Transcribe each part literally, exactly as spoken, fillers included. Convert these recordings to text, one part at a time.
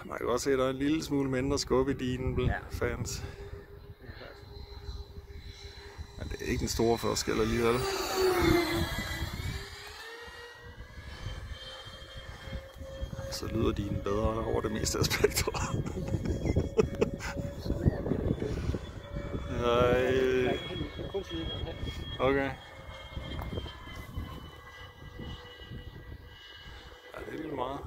Man kan godt se, at der er en lille smule mindre skub i dinen, ja. Fans. Men det er ikke en stor forskel alligevel. Så lyder dinen bedre over det meste af spektret. Nej. Okay. Ja, det er lidt meget.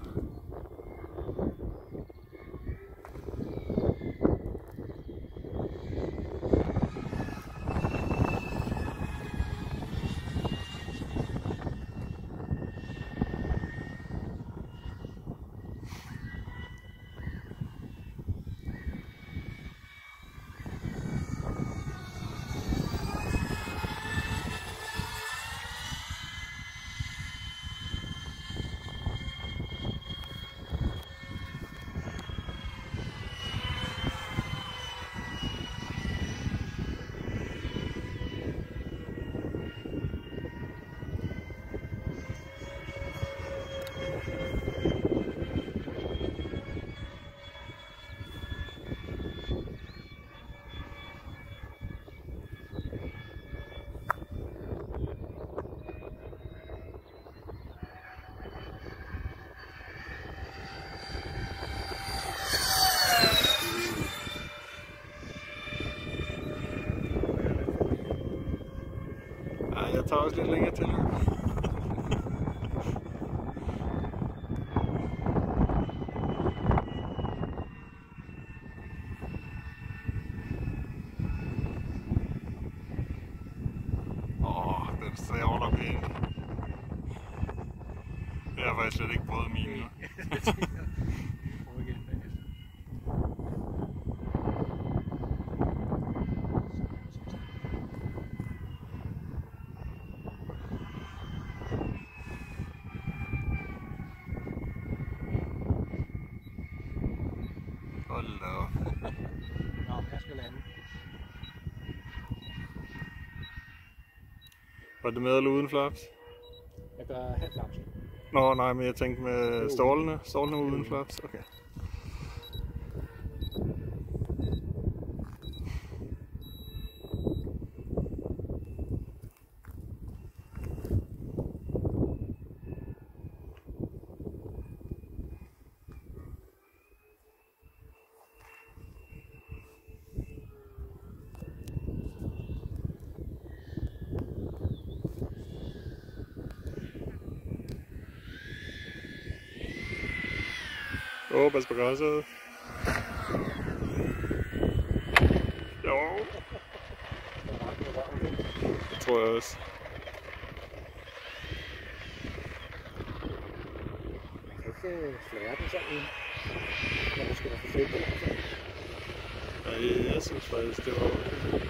Jeg tager også lidt længere til. Åh, den stræver der pænt. Det har faktisk slet ikke prøvet mine nu. Hold da op. Nå, jeg skal lande. Var det med eller uden flaps? Jeg gør halv flaps. Nå nej, men jeg tænkte med stålene. Stålene var uden flaps. Okay. Åh, oh, pas på græsset. Jo. Det tror jeg også. Man kan ikke flære den sådan, når du skal være for fedt. Nej, jeg synes faktisk, det var okay.